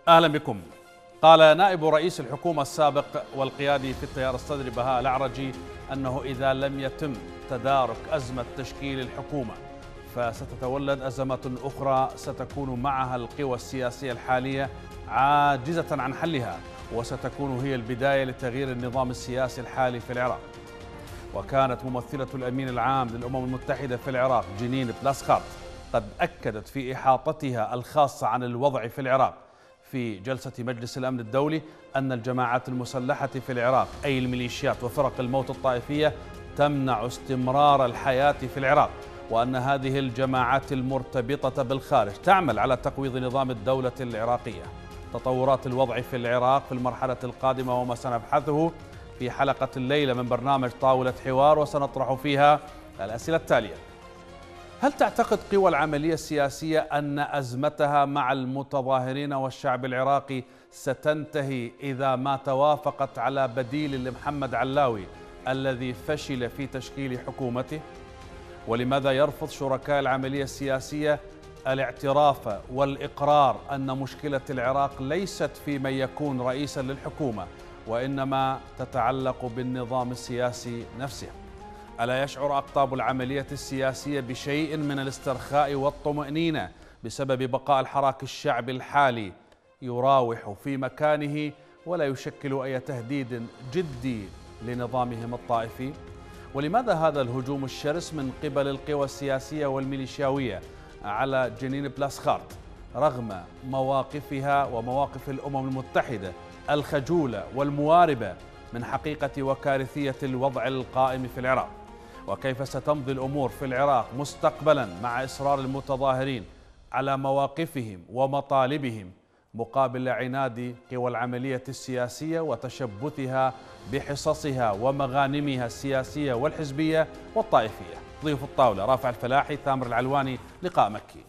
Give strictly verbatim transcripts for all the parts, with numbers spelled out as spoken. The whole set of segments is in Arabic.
أهلا بكم. قال نائب رئيس الحكومة السابق والقيادي في التيار الصدري بهاء الأعرجي أنه إذا لم يتم تدارك أزمة تشكيل الحكومة فستتولد أزمات أخرى ستكون معها القوى السياسية الحالية عاجزة عن حلها، وستكون هي البداية لتغيير النظام السياسي الحالي في العراق. وكانت ممثلة الأمين العام للأمم المتحدة في العراق جنين بلاسخارت قد أكدت في إحاطتها الخاصة عن الوضع في العراق في جلسة مجلس الأمن الدولي أن الجماعات المسلحة في العراق أي الميليشيات وفرق الموت الطائفية تمنع استمرار الحياة في العراق، وأن هذه الجماعات المرتبطة بالخارج تعمل على تقويض نظام الدولة العراقية. تطورات الوضع في العراق في المرحلة القادمة وما سنبحثه في حلقة الليلة من برنامج طاولة حوار، وسنطرح فيها الأسئلة التالية: هل تعتقد قوى العملية السياسية أن أزمتها مع المتظاهرين والشعب العراقي ستنتهي إذا ما توافقت على بديل لمحمد علاوي الذي فشل في تشكيل حكومته؟ ولماذا يرفض شركاء العملية السياسية الاعتراف والإقرار أن مشكلة العراق ليست في من يكون رئيسا للحكومة وإنما تتعلق بالنظام السياسي نفسه؟ ألا يشعر أقطاب العملية السياسية بشيء من الاسترخاء والطمأنينة بسبب بقاء الحراك الشعبي الحالي يراوح في مكانه ولا يشكل أي تهديد جدي لنظامهم الطائفي؟ ولماذا هذا الهجوم الشرس من قبل القوى السياسية والميليشياوية على جنين بلاسخارت رغم مواقفها ومواقف الأمم المتحدة الخجولة والمواربة من حقيقة وكارثية الوضع القائم في العراق؟ وكيف ستمضي الأمور في العراق مستقبلا مع إصرار المتظاهرين على مواقفهم ومطالبهم مقابل عناد قوى العملية السياسية وتشبثها بحصصها ومغانمها السياسية والحزبية والطائفية؟ ضيوف الطاولة رافع الفلاحي، ثامر العلواني. لقاء مكي.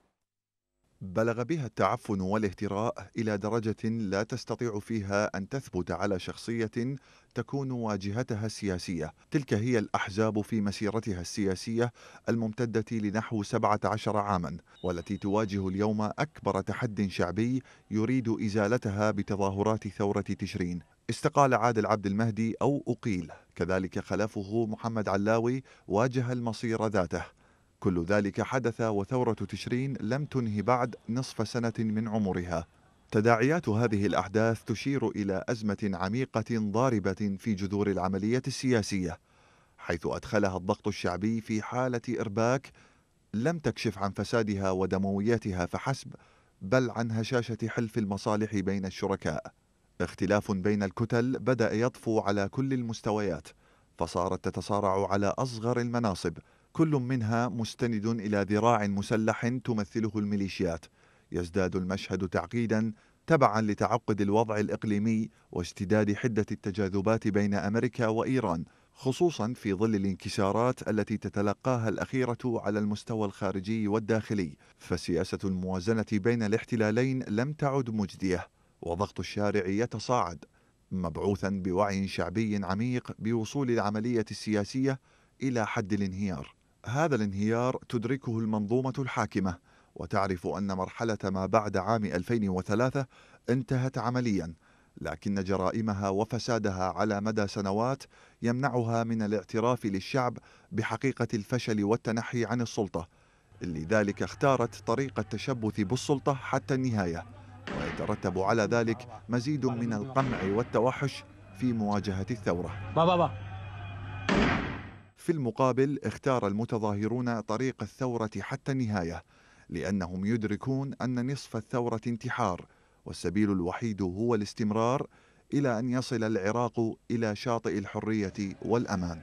بلغ بها التعفن والاهتراء إلى درجة لا تستطيع فيها أن تثبت على شخصية تكون واجهتها السياسية. تلك هي الأحزاب في مسيرتها السياسية الممتدة لنحو سبعة عشر عاما، والتي تواجه اليوم أكبر تحد شعبي يريد إزالتها بتظاهرات ثورة تشرين. استقال عادل عبد المهدي أو أقيل، كذلك خلفه محمد علاوي واجه المصير ذاته. كل ذلك حدث وثورة تشرين لم تنهي بعد نصف سنة من عمرها. تداعيات هذه الأحداث تشير إلى أزمة عميقة ضاربة في جذور العملية السياسية، حيث أدخلها الضغط الشعبي في حالة إرباك لم تكشف عن فسادها ودموياتها فحسب، بل عن هشاشة حلف المصالح بين الشركاء. اختلاف بين الكتل بدأ يطفو على كل المستويات، فصارت تتصارع على أصغر المناصب، كل منها مستند إلى ذراع مسلح تمثله الميليشيات. يزداد المشهد تعقيدا تبعا لتعقد الوضع الإقليمي واشتداد حدة التجاذبات بين أمريكا وإيران، خصوصا في ظل الانكسارات التي تتلقاها الأخيرة على المستوى الخارجي والداخلي. فسياسة الموازنة بين الاحتلالين لم تعد مجدية، وضغط الشارع يتصاعد، مبعوثا بوعي شعبي عميق بوصول العملية السياسية إلى حد الانهيار. هذا الانهيار تدركه المنظومة الحاكمة، وتعرف أن مرحلة ما بعد عام ألفين وثلاثة انتهت عمليا، لكن جرائمها وفسادها على مدى سنوات يمنعها من الاعتراف للشعب بحقيقة الفشل والتنحي عن السلطة. لذلك اختارت طريق التشبث بالسلطة حتى النهاية، ويترتب على ذلك مزيد من القمع والتوحش في مواجهة الثورة. بابا. في المقابل اختار المتظاهرون طريق الثورة حتى النهاية، لأنهم يدركون أن نصف الثورة انتحار، والسبيل الوحيد هو الاستمرار إلى أن يصل العراق إلى شاطئ الحرية والأمان.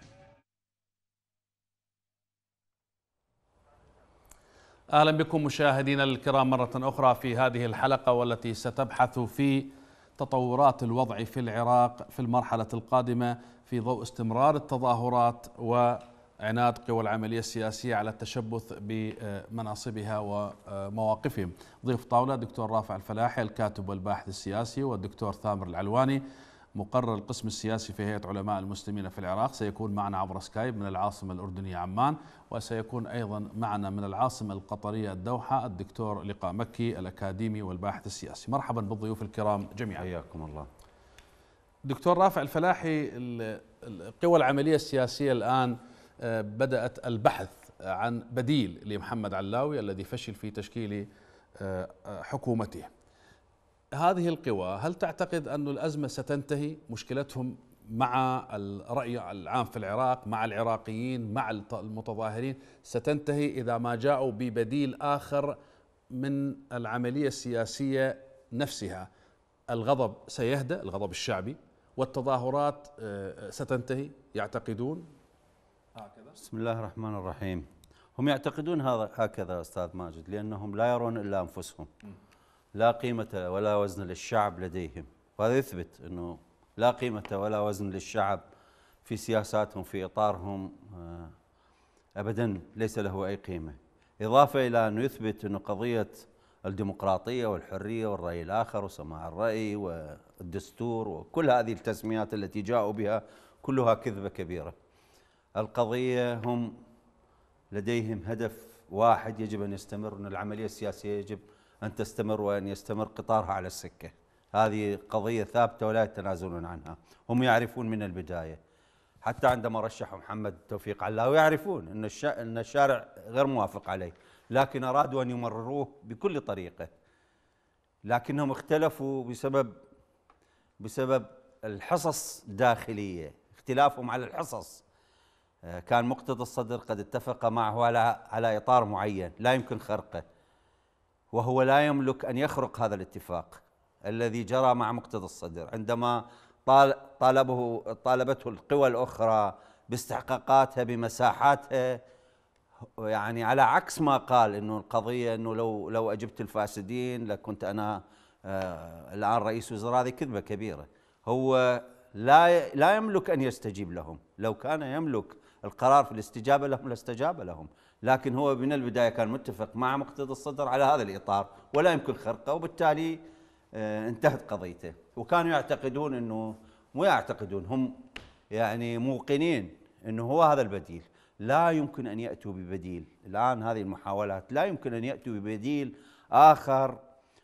أهلا بكم مشاهدينا الكرام مرة أخرى في هذه الحلقة، والتي ستبحث في تطورات الوضع في العراق في المرحلة القادمة في ضوء استمرار التظاهرات وعناد قوى العملية السياسية على التشبث بمناصبها ومواقفهم. ضيف طاولة دكتور رافع الفلاحي الكاتب والباحث السياسي، والدكتور ثامر العلواني مقرر القسم السياسي في هيئة علماء المسلمين في العراق، سيكون معنا عبر سكايب من العاصمة الأردنية عمان، وسيكون أيضا معنا من العاصمة القطرية الدوحة الدكتور لقاء مكي الأكاديمي والباحث السياسي. مرحبا بالضيوف الكرام جميعا. حياكم الله. دكتور رافع الفلاحي، القوى العملية السياسية الآن بدأت البحث عن بديل لمحمد علاوي الذي فشل في تشكيل حكومته. هذه القوى هل تعتقد أن الأزمة ستنتهي؟ مشكلتهم مع الرأي العام في العراق، مع العراقيين، مع المتظاهرين، ستنتهي إذا ما جاءوا ببديل آخر من العملية السياسية نفسها؟ الغضب سيهدأ، الغضب الشعبي، والتظاهرات ستنتهي يعتقدون هكذا؟ بسم الله الرحمن الرحيم. هم يعتقدون هذا هكذا أستاذ ماجد، لأنهم لا يرون إلا أنفسهم، لا قيمة ولا وزن للشعب لديهم، وهذا يثبت أنه لا قيمة ولا وزن للشعب في سياساتهم، في إطارهم أبدا ليس له أي قيمة. إضافة إلى أنه يثبت أنه قضية الديمقراطية والحرية والرأي الآخر وسماع الرأي والدستور وكل هذه التسميات التي جاءوا بها كلها كذبة كبيرة. القضية هم لديهم هدف واحد يجب أن يستمر، أن العملية السياسية يجب أن تستمر وأن يستمر قطارها على السكة. هذه قضية ثابتة ولا يتنازلون عنها. هم يعرفون من البداية، حتى عندما رشحوا محمد توفيق علاوي يعرفون أن أن الشارع غير موافق عليه، لكن أرادوا أن يمرروه بكل طريقة. لكنهم اختلفوا بسبب بسبب الحصص الداخلية، اختلافهم على الحصص. كان مقتدى الصدر قد اتفق معه على على إطار معين لا يمكن خرقه، وهو لا يملك أن يخرق هذا الاتفاق الذي جرى مع مقتدى الصدر عندما طالبه طالبته القوى الأخرى باستحقاقاتها بمساحاتها. يعني على عكس ما قال انه القضيه انه لو لو اجبت الفاسدين لكنت انا آه الان رئيس وزراء، هذه كذبه كبيره. هو لا لا يملك ان يستجيب لهم، لو كان يملك القرار في الاستجابه لهم لاستجاب لهم، لكن هو من البدايه كان متفق مع مقتدى الصدر على هذا الاطار ولا يمكن خرقه، وبالتالي آه انتهت قضيته. وكانوا يعتقدون انه مو يعتقدون هم يعني موقنين انه هو هذا البديل. لا يمكن أن يأتوا ببديل. الآن هذه المحاولات لا يمكن أن يأتوا ببديل آخر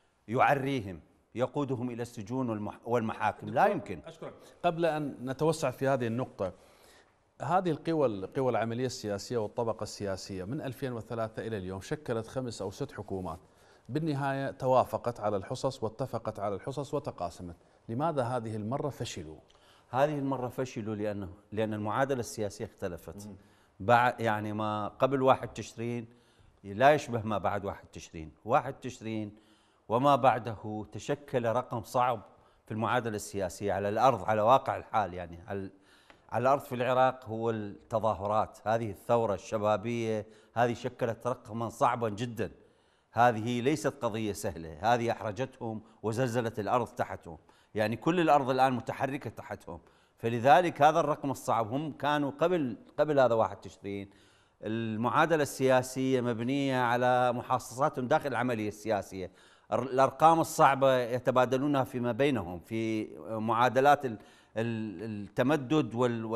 يعريهم يقودهم إلى السجون والمحاكم، لا يمكن. أشكرك. قبل أن نتوسع في هذه النقطة، هذه القوى القوى العملية السياسية والطبقة السياسية من ألفين وثلاثة إلى اليوم شكلت خمس أو ست حكومات، بالنهاية توافقت على الحصص واتفقت على الحصص وتقاسمت. لماذا هذه المرة فشلوا؟ هذه المرة فشلوا لأنه لأن المعادلة السياسية اختلفت. بعد يعني ما قبل واحد تشرين لا يشبه ما بعد واحد تشرين. واحد تشرين وما بعده تشكل رقم صعب في المعادلة السياسية على الأرض، على واقع الحال. يعني على, على الأرض في العراق هو التظاهرات، هذه الثورة الشبابية هذه شكلت رقما صعبا جدا. هذه ليست قضية سهلة، هذه أحرجتهم وزلزلت الأرض تحتهم. يعني كل الأرض الآن متحركة تحتهم، فلذلك هذا الرقم الصعب. هم كانوا قبل قبل هذا واحد تشرين المعادلة السياسية مبنية على محاصصاتهم داخل العملية السياسية. الأرقام الصعبة يتبادلونها فيما بينهم في معادلات التمدد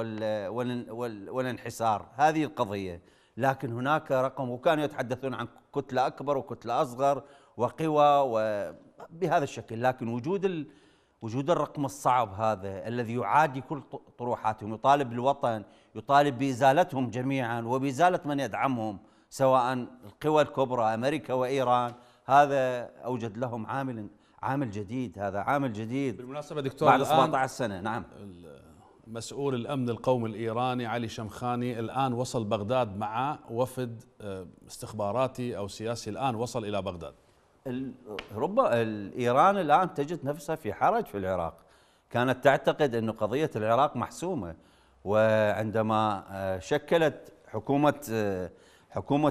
والانحسار، هذه القضية. لكن هناك رقم، وكانوا يتحدثون عن كتلة أكبر وكتلة أصغر وقوى وبهذا الشكل. لكن وجود ال وجود الرقم الصعب هذا الذي يعادي كل طروحاتهم، يطالب بالوطن، يطالب بإزالتهم جميعا وبإزالة من يدعمهم سواء القوى الكبرى أمريكا وإيران، هذا أوجد لهم عامل عامل جديد. هذا عامل جديد بالمناسبة دكتور بعد سبعة عشر سنة. نعم. مسؤول الأمن القومي الإيراني علي شمخاني الآن وصل بغداد مع وفد استخباراتي أو سياسي، الآن وصل إلى بغداد. ربما إيران الآن تجد نفسها في حرج في العراق. كانت تعتقد أن قضية العراق محسومة، وعندما شكلت حكومة حكومة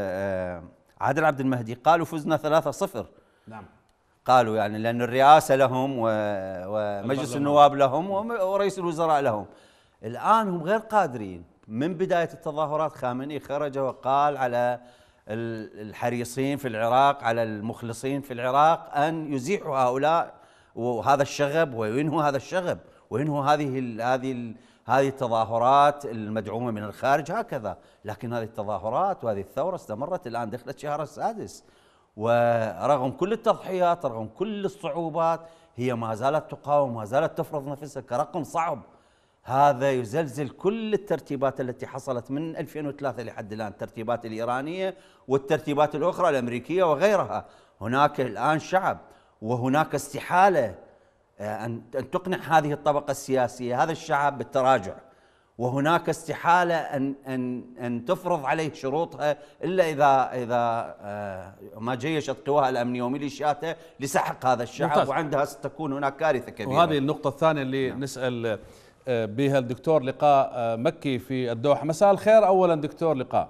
عادل عبد المهدي قالوا فزنا ثلاثة صفر. نعم. قالوا يعني لأن الرئاسة لهم ومجلس النواب لهم ورئيس الوزراء لهم. الآن هم غير قادرين. من بداية التظاهرات خامنئي خرج وقال على الحريصين في العراق، على المخلصين في العراق، أن يزيحوا هؤلاء وهذا الشغب وينهوا هذا الشغب. وإنه هذه هذه هذه التظاهرات المدعومة من الخارج هكذا، لكن هذه التظاهرات وهذه الثورة استمرت الآن دخلت شهر السادس، ورغم كل التضحيات رغم كل الصعوبات هي ما زالت تقاوم، ما زالت تفرض نفسها كرقم صعب. هذا يزلزل كل الترتيبات التي حصلت من ألفين وثلاثة لحد الآن، الترتيبات الإيرانية والترتيبات الأخرى الأمريكية وغيرها. هناك الآن شعب، وهناك استحالة أن تقنع هذه الطبقة السياسية هذا الشعب بالتراجع، وهناك استحالة أن أن أن تفرض عليه شروطها إلا إذا إذا ما جيشت قواها الأمنية وميليشياتها لسحق هذا الشعب. ممتاز. وعندها ستكون هناك كارثة كبيرة. وهذه النقطة الثانية اللي نعم. نسأل بها الدكتور لقاء مكي في الدوحة. مساء الخير أولا دكتور لقاء.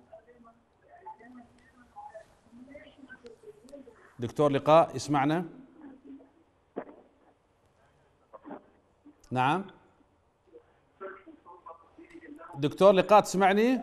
دكتور لقاء يسمعنا؟ نعم دكتور لقاء تسمعني؟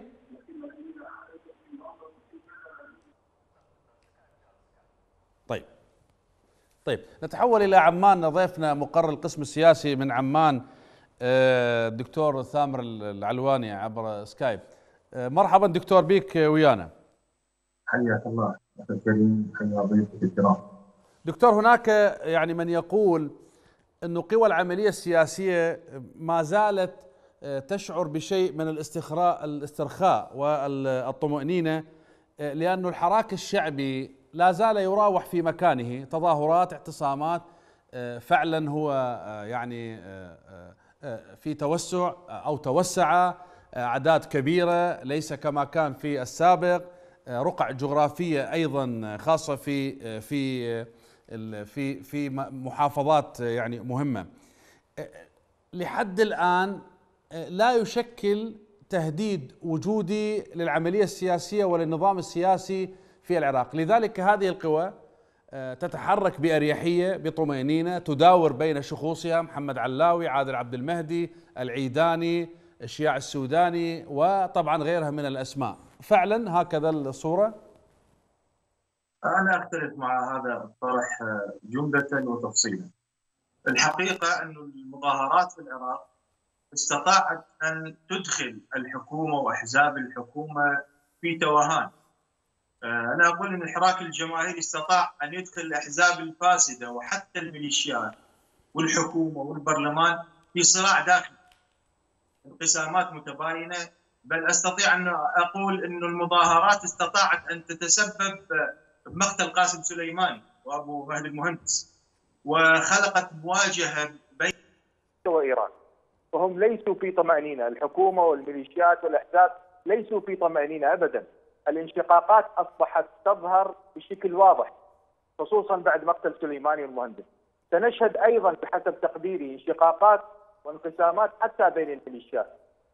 طيب طيب نتحول إلى عمان. ضيفنا مقرر القسم السياسي من عمان الدكتور ثامر العلواني عبر سكايب. مرحبا دكتور بك ويانا. حياك الله أخي الكريم، حيا ضيوفك الكرام. دكتور، هناك يعني من يقول أن قوى العملية السياسية ما زالت تشعر بشيء من الاستخراء الاسترخاء والطمأنينة، لأن الحراك الشعبي لا زال يراوح في مكانه، تظاهرات، اعتصامات، فعلا هو يعني في توسع أو توسع، أعداد كبيرة ليس كما كان في السابق، رقع جغرافية أيضا خاصة في في في في محافظات يعني مهمة. لحد الآن لا يشكل تهديد وجودي للعملية السياسية وللنظام السياسي في العراق، لذلك هذه القوى تتحرك بأريحية بطمأنينة، تداور بين شخوصها، محمد علاوي، عادل عبد المهدي، العيداني، الشياع السوداني، وطبعا غيرها من الأسماء. فعلا هكذا الصورة؟ أنا أختلف مع هذا الطرح جملة وتفصيلا. الحقيقة أن المظاهرات في العراق استطاعت أن تدخل الحكومة وأحزاب الحكومة في توهان. أنا أقول أن الحراك الجماهيري استطاع أن يدخل الأحزاب الفاسدة وحتى الميليشيات والحكومة والبرلمان في صراع داخلي، انقسامات متباينة. بل أستطيع أن أقول أن المظاهرات استطاعت أن تتسبب بمقتل قاسم سليماني وأبو مهدي المهندس، وخلقت مواجهة بين وإيران، وهم ليسوا في طمأنينة. الحكومة والميليشيات والأحزاب ليسوا في طمأنينة أبدا. الانشقاقات أصبحت تظهر بشكل واضح، خصوصا بعد مقتل سليماني والمهندس. سنشهد أيضا بحسب تقديري انشقاقات وانقسامات حتى بين الميليشيات.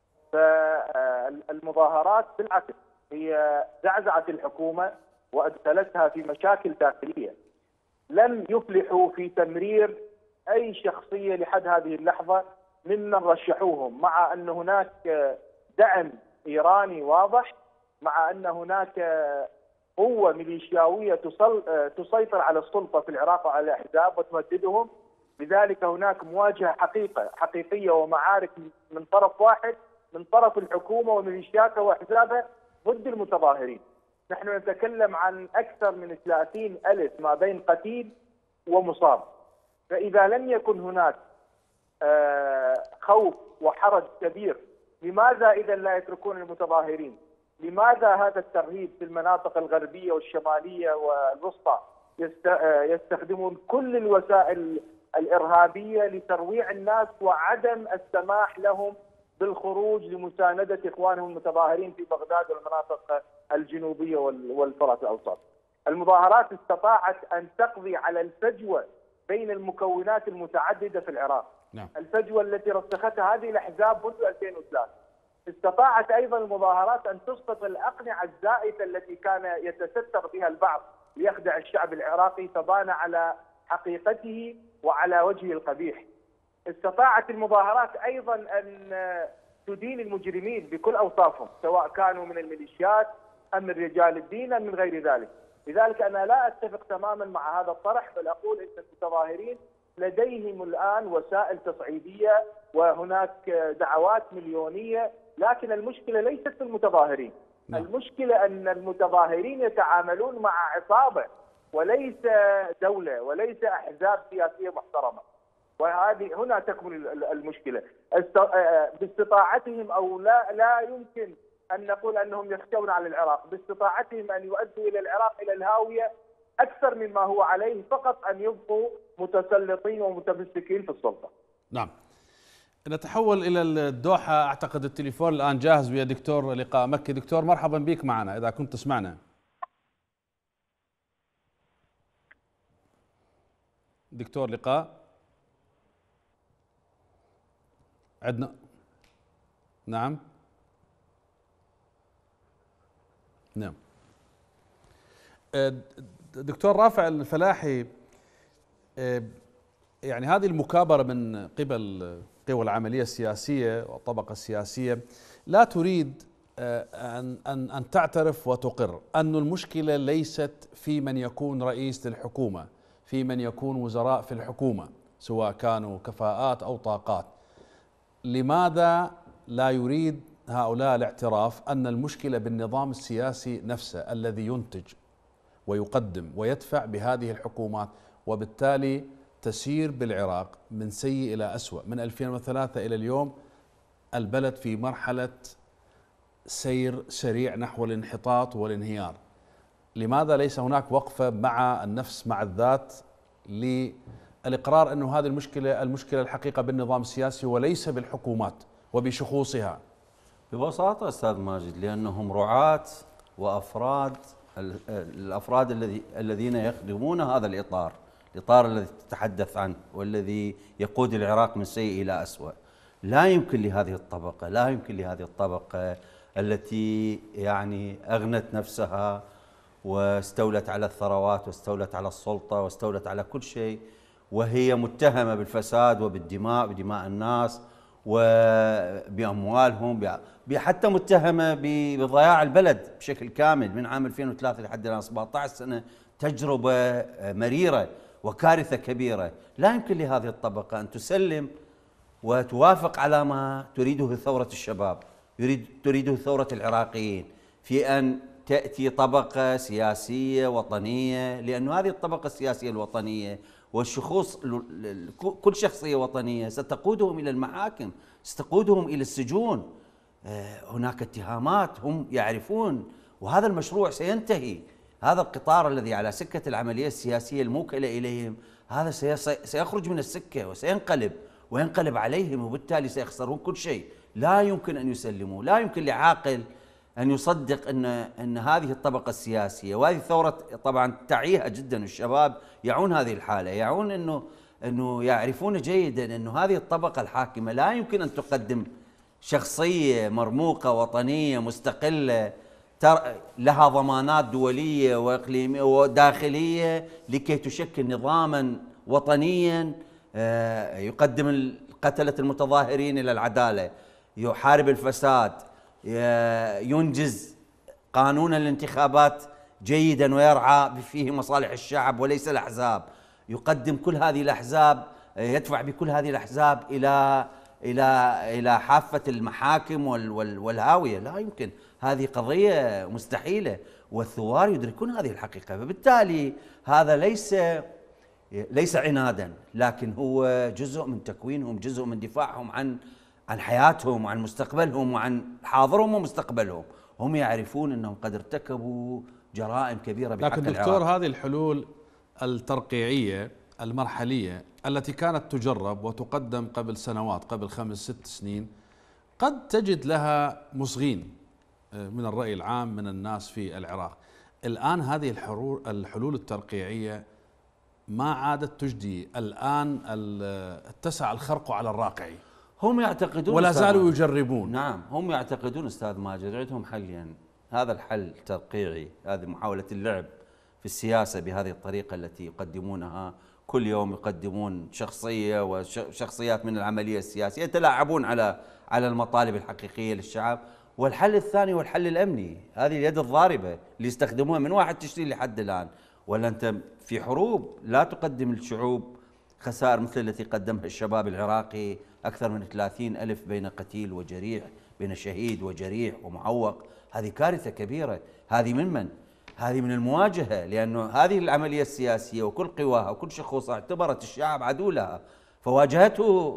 فالمظاهرات بالعكس هي زعزعت الحكومة وأدخلتها في مشاكل داخلية. لم يفلحوا في تمرير أي شخصية لحد هذه اللحظة ممن رشحوهم، مع أن هناك دعم إيراني واضح، مع أن هناك قوة ميليشياوية تسيطر على السلطة في العراق وعلى الأحزاب وتهددهم. لذلك هناك مواجهة حقيقة حقيقية ومعارك من طرف واحد، من طرف الحكومة وميليشياتها وأحزابها ضد المتظاهرين. نحن نتكلم عن أكثر من ثلاثين ألف ما بين قتيل ومصاب. فإذا لم يكن هناك خوف وحرج كبير، لماذا إذا لا يتركون المتظاهرين؟ لماذا هذا الترهيب في المناطق الغربية والشمالية والوسطى؟ يستخدمون كل الوسائل الإرهابية لترويع الناس وعدم السماح لهم بالخروج لمساندة إخوانهم المتظاهرين في بغداد والمناطق الجنوبية والفرات الأوسط. المظاهرات استطاعت أن تقضي على الفجوة بين المكونات المتعددة في العراق. نعم. الفجوة التي رسختها هذه الأحزاب منذ ألفين وثلاثة. استطاعت أيضا المظاهرات أن تسقط الأقنعة الزائفة التي كان يتستر بها البعض ليخدع الشعب العراقي، فبان على حقيقته وعلى وجهه القبيح. استطاعت المظاهرات أيضا أن تدين المجرمين بكل أوصافهم، سواء كانوا من الميليشيات أم من رجال الدين أم من غير ذلك. لذلك أنا لا أتفق تماما مع هذا الطرح، بل أقول أن المتظاهرين لديهم الآن وسائل تصعيدية وهناك دعوات مليونية، لكن المشكلة ليست في المتظاهرين. نعم. المشكلة أن المتظاهرين يتعاملون مع عصابة وليس دولة وليس أحزاب سياسية محترمة، وهذه هنا تكمن المشكلة. باستطاعتهم أو لا لا يمكن أن نقول أنهم يخشون على العراق، باستطاعتهم أن يؤدوا إلى العراق إلى الهاوية أكثر مما هو عليه، فقط أن يبقوا متسلطين ومتمسكين في السلطة. نعم. نتحول إلى الدوحة، أعتقد التليفون الآن جاهز ويا دكتور لقاء مكي. دكتور مرحبا بك معنا إذا كنت تسمعنا. دكتور لقاء عندنا. نعم نعم. دكتور رافع الفلاحي، يعني هذه المكابرة من قبل قوى العملية السياسية والطبقة السياسية لا تريد أن أن أن تعترف وتقر أن المشكلة ليست في من يكون رئيس للحكومة، في من يكون وزراء في الحكومة سواء كانوا كفاءات أو طاقات. لماذا لا يريد هؤلاء الاعتراف أن المشكلة بالنظام السياسي نفسه الذي ينتج ويقدم ويدفع بهذه الحكومات، وبالتالي تسير بالعراق من سيء إلى أسوأ؟ من ألفين وثلاثة إلى اليوم البلد في مرحلة سير سريع نحو الانحطاط والانهيار. لماذا ليس هناك وقفة مع النفس مع الذات للإقرار أنه هذه المشكلة المشكلة الحقيقة بالنظام السياسي وليس بالحكومات وبشخوصها؟ ببساطة أستاذ ماجد، لأنهم رعاة وأفراد الأفراد الذي الذين يخدمون هذا الإطار، الإطار الذي تتحدث عنه والذي يقود العراق من سيء إلى أسوأ. لا يمكن لهذه الطبقة، لا يمكن لهذه الطبقة التي يعني أغنت نفسها واستولت على الثروات واستولت على السلطة واستولت على كل شيء، وهي متهمة بالفساد وبالدماء بدماء الناس وبأموالهم، حتى متهمة بضياع البلد بشكل كامل من عام ألفين وثلاثة لحد الآن سبعة عشر سنة، تجربة مريرة وكارثة كبيرة. لا يمكن لهذه الطبقة أن تسلم وتوافق على ما تريده ثورة الشباب، يريد تريده ثورة العراقيين، في أن تأتي طبقة سياسية وطنية، لأن هذه الطبقة السياسية الوطنية والشخوص كل شخصية وطنية ستقودهم إلى المحاكم، ستقودهم إلى السجون. هناك اتهامات هم يعرفون، وهذا المشروع سينتهي. هذا القطار الذي على سكة العملية السياسية الموكلة إليهم هذا سيخرج من السكة وسينقلب وينقلب عليهم، وبالتالي سيخسرون كل شيء. لا يمكن أن يسلموا، لا يمكن لعاقل أن يصدق أن أن هذه الطبقة السياسية وهذه الثورة طبعا تعيها جدا، الشباب يعون هذه الحالة، يعون أنه أنه يعرفون جيدا أنه هذه الطبقة الحاكمة لا يمكن أن تقدم شخصية مرموقة وطنية مستقلة لها ضمانات دولية وإقليمية وداخلية لكي تشكل نظاما وطنيا يقدم قتلة المتظاهرين إلى العدالة، يحارب الفساد، ينجز قانون الانتخابات جيدا ويرعى فيه مصالح الشعب وليس الأحزاب، يقدم كل هذه الأحزاب، يدفع بكل هذه الأحزاب إلى إلى إلى حافة المحاكم والهاوية. لا يمكن، هذه قضية مستحيلة، والثوار يدركون هذه الحقيقة. فبالتالي هذا ليس ليس عنادا، لكن هو جزء من تكوينهم، جزء من دفاعهم عن عن حياتهم وعن مستقبلهم وعن حاضرهم ومستقبلهم. هم يعرفون أنهم قد ارتكبوا جرائم كبيرة بحق لكن دكتور العراق. هذه الحلول الترقيعية المرحلية التي كانت تجرب وتقدم قبل سنوات، قبل خمس ست سنين، قد تجد لها مصغين من الرأي العام من الناس في العراق. الآن هذه الحلول الترقيعية ما عادت تجدي، الآن اتسع الخرق على الراقع. هم يعتقدون ولا زالوا يجربون. نعم، هم يعتقدون أستاذ ماجد عندهم حلين، يعني هذا الحل الترقيعي، هذه محاولة اللعب في السياسة بهذه الطريقة التي يقدمونها كل يوم، يقدمون شخصية وشخصيات من العملية السياسية يتلاعبون على على المطالب الحقيقية للشعب. والحل الثاني هو الحل الأمني، هذه اليد الضاربة اللي يستخدموها من واحد تشرين لحد الآن. ولا أنت في حروب لا تقدم للشعوب خسائر مثل التي قدمها الشباب العراقي، أكثر من ثلاثين ألف بين قتيل وجريح، بين شهيد وجريح ومعوق. هذه كارثة كبيرة. هذه من من؟ هذه من المواجهة، لأنه هذه العملية السياسية وكل قواها وكل شخوصها اعتبرت الشعب عدو لها، فواجهته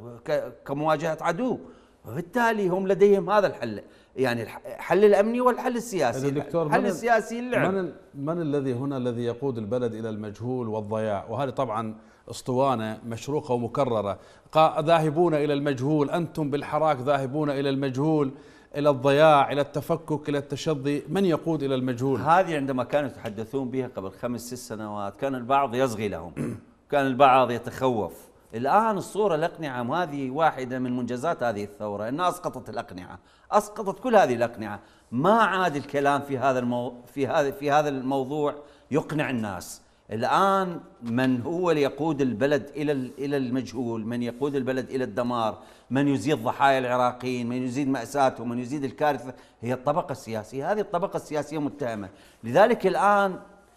كمواجهة عدو، وبالتالي هم لديهم هذا الحل، يعني الحل الأمني والحل السياسي. الحل السياسي اللعب. من, من الذي هنا الذي يقود البلد إلى المجهول والضياع؟ وهذه طبعا اسطوانة مشروخة ومكررة، ذاهبون إلى المجهول، أنتم بالحراك ذاهبون إلى المجهول، إلى الضياع، إلى التفكك، إلى التشظي. من يقود إلى المجهول؟ هذه عندما كانوا يتحدثون بها قبل خمس ست سنوات كان البعض يصغي لهم، كان البعض يتخوف. الآن الصورة الأقنعة، وهذه واحدة من منجزات هذه الثورة، أنها أسقطت الأقنعة، أسقطت كل هذه الأقنعة. ما عاد الكلام في هذا المو... في هذا في هذا الموضوع يقنع الناس. الآن من هو اللي يقود البلد إلى إلى المجهول، من يقود البلد إلى الدمار، من يزيد ضحايا العراقيين، من يزيد مأساتهم، من يزيد الكارثة، هي الطبقة السياسية. هذه الطبقة السياسية متهمة. لذلك الآن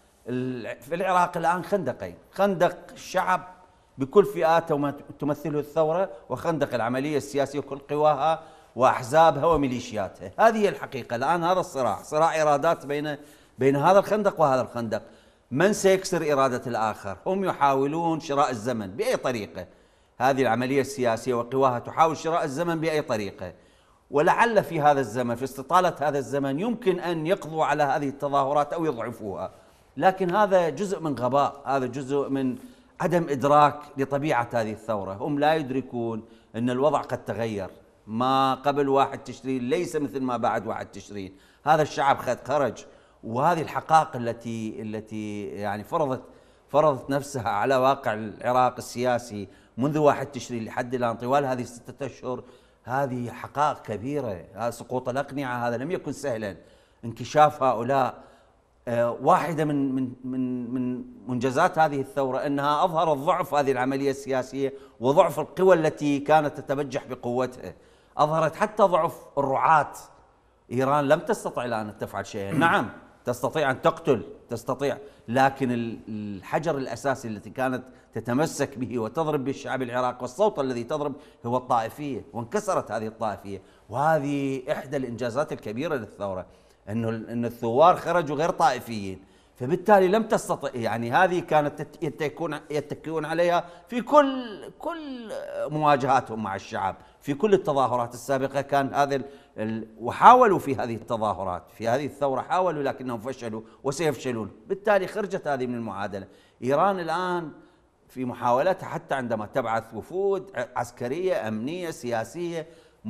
في العراق الآن خندقين: خندق الشعب بكل فئاته تمثله الثورة، وخندق العملية السياسية وكل قواها وأحزابها وميليشياتها. هذه هي الحقيقة الآن. هذا الصراع، صراع إرادات بين بين هذا الخندق وهذا الخندق. من سيكسر إرادة الآخر؟ هم يحاولون شراء الزمن بأي طريقة. هذه العملية السياسية وقواها تحاول شراء الزمن بأي طريقة، ولعل في هذا الزمن، في استطالة هذا الزمن، يمكن أن يقضوا على هذه التظاهرات أو يضعفوها. لكن هذا جزء من غباء، هذا جزء من عدم إدراك لطبيعة هذه الثورة. هم لا يدركون أن الوضع قد تغير. ما قبل واحد تشرين ليس مثل ما بعد واحد تشرين. هذا الشعب قد خرج، وهذه الحقائق التي التي يعني فرضت فرضت نفسها على واقع العراق السياسي منذ واحد تشرين لحد الآن طوال هذه الستة أشهر، هذه حقائق كبيرة. هذا سقوط الأقنعة هذا لم يكن سهلا. انكشاف هؤلاء واحدة من من من من منجزات هذه الثورة، أنها أظهرت ضعف هذه العملية السياسية وضعف القوى التي كانت تتبجح بقوتها. أظهرت حتى ضعف الرعاة. إيران لم تستطع الآن أن تفعل شيئا. نعم تستطيع أن تقتل، تستطيع، لكن الحجر الأساسي التي كانت تتمسك به وتضرب به الشعب العراقي، والصوت الذي تضرب هو الطائفية، وانكسرت هذه الطائفية. وهذه إحدى الإنجازات الكبيرة للثورة، أنه أن الثوار خرجوا غير طائفيين، فبالتالي لم تستطع. يعني هذه كانت يتكون يتكئون عليها في كل كل مواجهاتهم مع الشعب، في كل التظاهرات السابقة كان هذا ال... وحاولوا في هذه التظاهرات، في هذه الثورة حاولوا لكنهم فشلوا وسيفشلون. بالتالي خرجت هذه من المعادلة. إيران الآن في محاولتها حتى عندما تبعث وفود عسكرية أمنية سياسية،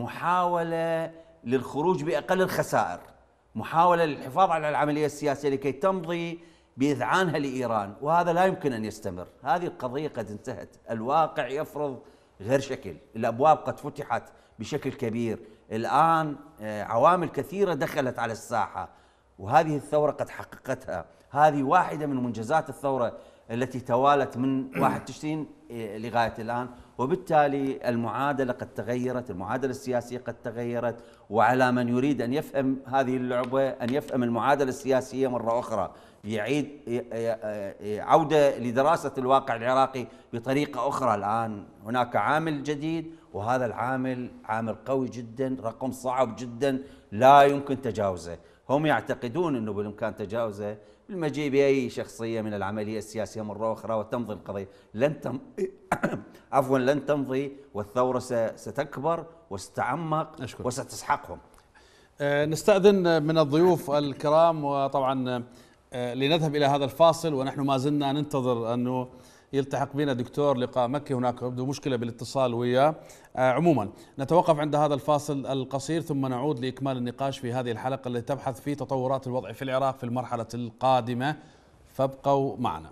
محاولة للخروج بأقل الخسائر، محاولة للحفاظ على العملية السياسية لكي تمضي بإذعانها لإيران، وهذا لا يمكن أن يستمر. هذه القضية قد انتهت. الواقع يفرض غير شكل، الأبواب قد فتحت بشكل كبير. الآن عوامل كثيرة دخلت على الساحة، وهذه الثورة قد حققتها. هذه واحدة من منجزات الثورة التي توالت من واحد تشرين لغاية الآن، وبالتالي المعادلة قد تغيرت، المعادلة السياسية قد تغيرت. وعلى من يريد أن يفهم هذه اللعبة أن يفهم المعادلة السياسية مرة أخرى، يعيد عودة لدراسة الواقع العراقي بطريقة أخرى. الآن هناك عامل جديد، وهذا العامل عامل قوي جدا، رقم صعب جدا لا يمكن تجاوزه. هم يعتقدون أنه بالإمكان تجاوزه بالمجيء بأي شخصية من العملية السياسية مرة أخرى وتمضي القضية. لن تم... عفوا لن تمضي، والثورة ستكبر وستتعمق وستسحقهم. نستأذن من الضيوف الكرام، وطبعا لنذهب إلى هذا الفاصل، ونحن ما زلنا ننتظر أنه يلتحق بنا دكتور لقاء مكي. هناك يبدو مشكلة بالاتصال وياه. عموما نتوقف عند هذا الفاصل القصير، ثم نعود لإكمال النقاش في هذه الحلقة التي تبحث في تطورات الوضع في العراق في المرحلة القادمة، فابقوا معنا.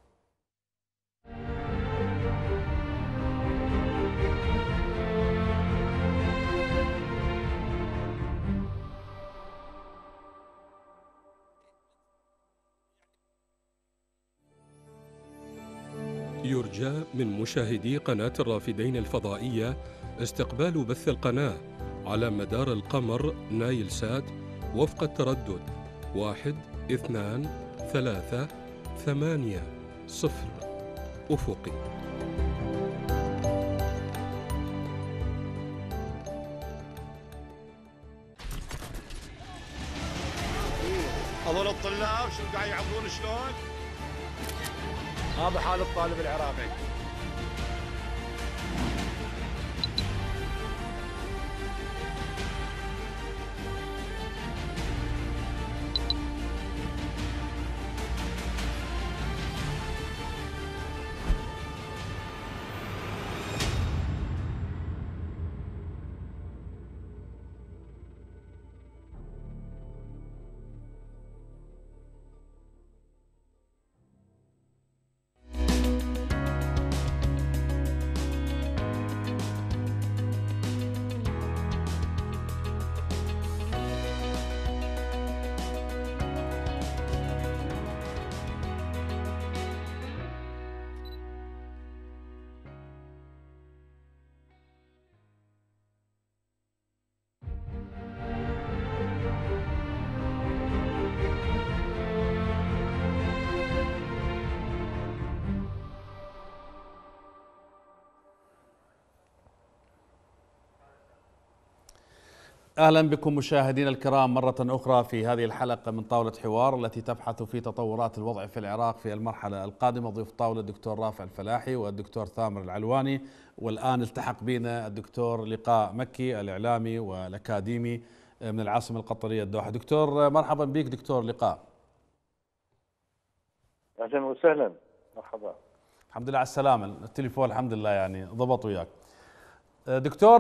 يرجى من مشاهدي قناة الرافدين الفضائية استقبال بث القناة على مدار القمر نايل سات وفق التردد واحد اثنان ثلاثة ثمانية صفر أفقي. هذول الطلاب شو قاعد يعبرون شلون؟ هذا حال الطالب العراقي. أهلا بكم مشاهدينا الكرام مرة أخرى في هذه الحلقة من طاولة حوار التي تبحث في تطورات الوضع في العراق في المرحلة القادمة. ضيف طاولة الدكتور رافع الفلاحي والدكتور ثامر العلواني، والآن التحق بنا الدكتور لقاء مكي الإعلامي والأكاديمي من العاصمة القطرية الدوحة. دكتور مرحبا بك دكتور لقاء. أهلا وسهلا، مرحبا. الحمد لله على السلامة، التليفون الحمد لله يعني ضبط وياك. دكتور،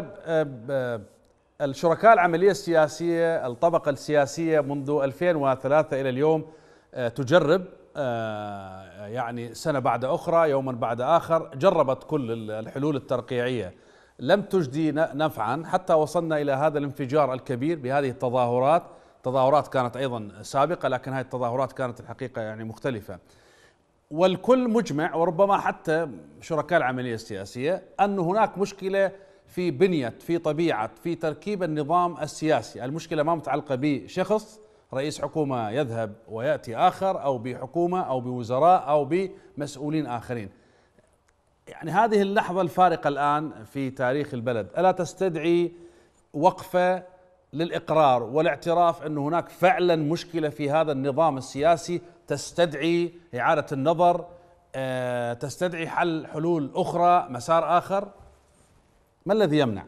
الشركاء العملية السياسية، الطبقة السياسية منذ ألفين وثلاثة إلى اليوم تجرب يعني سنة بعد أخرى يوما بعد آخر، جربت كل الحلول الترقيعية لم تجدي نفعا حتى وصلنا إلى هذا الانفجار الكبير بهذه التظاهرات. تظاهرات كانت أيضا سابقة لكن هذه التظاهرات كانت الحقيقة يعني مختلفة، والكل مجمع وربما حتى شركاء العملية السياسية أن هناك مشكلة في بنية، في طبيعة، في تركيب النظام السياسي. المشكلة ما متعلقة بشخص رئيس حكومة يذهب ويأتي آخر أو بحكومة أو بوزراء أو بمسؤولين آخرين. يعني هذه اللحظة الفارقة الآن في تاريخ البلد ألا تستدعي وقفة للإقرار والاعتراف أن هناك فعلا مشكلة في هذا النظام السياسي تستدعي إعادة النظر، تستدعي حل حلول أخرى، مسار آخر؟ ما الذي يمنع؟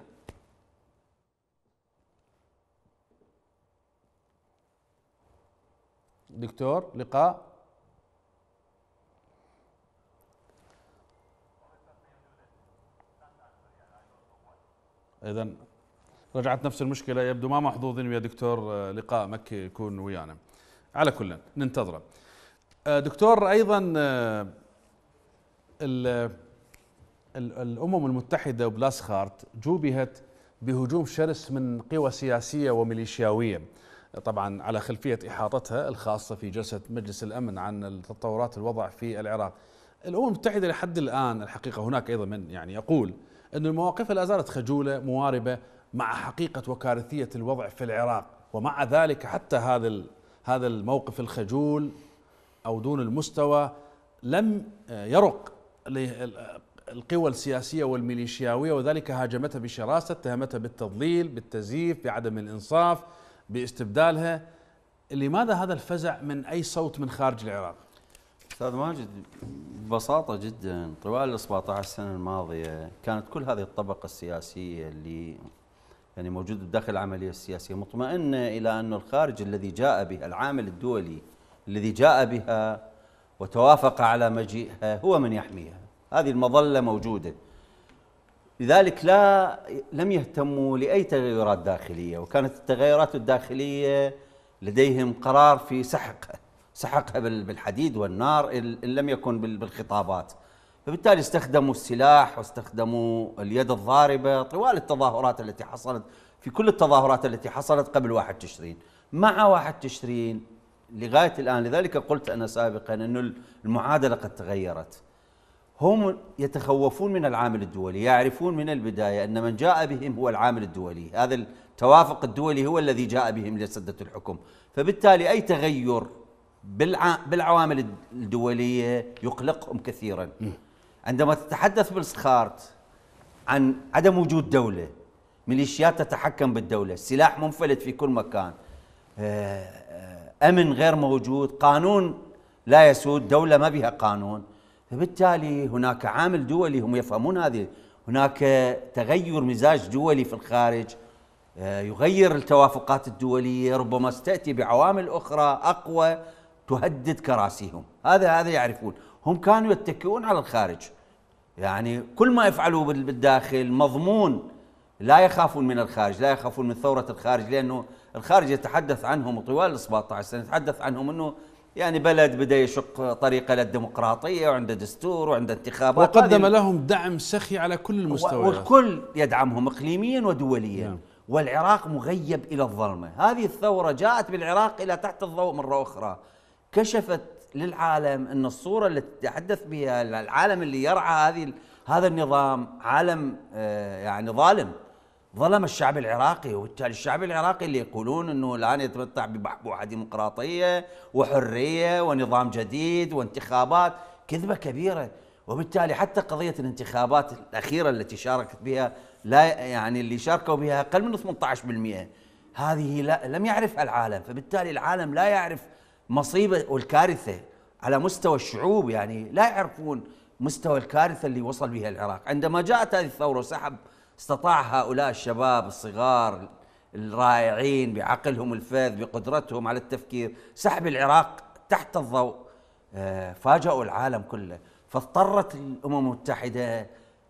دكتور لقاء. إذن رجعت نفس المشكلة، يبدو ما محظوظين ويا دكتور لقاء مكي يكون ويانا. على كل ننتظره. دكتور، أيضا الأمم المتحدة وبلاسخارت جوبهت بهجوم شرس من قوى سياسية وميليشياوية، طبعا على خلفية إحاطتها الخاصة في جلسة مجلس الأمن عن تطورات الوضع في العراق. الأمم المتحدة لحد الآن الحقيقة هناك أيضا من يعني يقول أن المواقف لا زالت خجولة مواربة مع حقيقة وكارثية الوضع في العراق، ومع ذلك حتى هذا هذا الموقف الخجول أو دون المستوى لم يرق القوى السياسية والميليشياوية، وذلك هاجمتها بشراسة، اتهمتها بالتضليل، بالتزييف، بعدم الإنصاف، باستبدالها. لماذا هذا الفزع من أي صوت من خارج العراق؟ أستاذ ماجد، ببساطة جدا طوال ال سبعطعش سنة الماضية كانت كل هذه الطبقة السياسية اللي يعني موجودة داخل العملية السياسية مطمئنة إلى أن الخارج الذي جاء به، العامل الدولي الذي جاء بها وتوافق على مجيئها هو من يحميها. هذه المظلة موجودة، لذلك لا لم يهتموا لأي تغيرات داخلية، وكانت التغيرات الداخلية لديهم قرار في سحقها سحقها بالحديد والنار إن لم يكن بالخطابات. فبالتالي استخدموا السلاح واستخدموا اليد الضاربة طوال التظاهرات التي حصلت، في كل التظاهرات التي حصلت قبل واحد تشرين مع واحد تشرين لغاية الآن. لذلك قلت أنا سابقا أن المعادلة قد تغيرت. هم يتخوفون من العامل الدولي، يعرفون من البداية أن من جاء بهم هو العامل الدولي، هذا التوافق الدولي هو الذي جاء بهم لسدة الحكم. فبالتالي أي تغير بالعوامل الدولية يقلقهم كثيرا. عندما تتحدث بلاسخارت عن عدم وجود دولة، ميليشيات تتحكم بالدولة، سلاح منفلت في كل مكان، أمن غير موجود، قانون لا يسود، دولة ما بها قانون. فبالتالي هناك عامل دولي، هم يفهمون هذه، هناك تغير مزاج دولي في الخارج يغير التوافقات الدولية، ربما ستأتي بعوامل أخرى أقوى تهدد كراسيهم. هذا هذا يعرفون. هم كانوا يتكئون على الخارج، يعني كل ما يفعلوا بالداخل مضمون، لا يخافون من الخارج، لا يخافون من ثورة الخارج، لأنه الخارج يتحدث عنهم طوال سبعة عشر سنة، يتحدث عنهم أنه يعني بلد بدأ يشق طريقة للديمقراطية وعنده دستور وعنده انتخابات، وقدم لهم دعم سخي على كل المستويات، والكل يدعمهم إقليميا ودوليا. نعم. والعراق مغيب إلى الظلمة. هذه الثورة جاءت بالعراق إلى تحت الضوء مرة أخرى، كشفت للعالم أن الصورة التي تحدث بها العالم اللي يرعى هذه هذا النظام عالم يعني ظالم، ظلم الشعب العراقي. وبالتالي الشعب العراقي اللي يقولون أنه الآن يتمتع ببحبوحة ديمقراطية وحرية ونظام جديد وانتخابات، كذبة كبيرة. وبالتالي حتى قضية الانتخابات الأخيرة التي شاركت بها، لا يعني اللي شاركوا بها أقل من ثمانية عشر بالمئة، هذه لا لم يعرفها العالم. فبالتالي العالم لا يعرف مصيبة والكارثة على مستوى الشعوب، يعني لا يعرفون مستوى الكارثة اللي وصل بها العراق. عندما جاءت هذه الثورة وسحب استطاع هؤلاء الشباب الصغار الرائعين بعقلهم الفذ بقدرتهم على التفكير سحب العراق تحت الضوء، فاجأوا العالم كله. فاضطرت الأمم المتحدة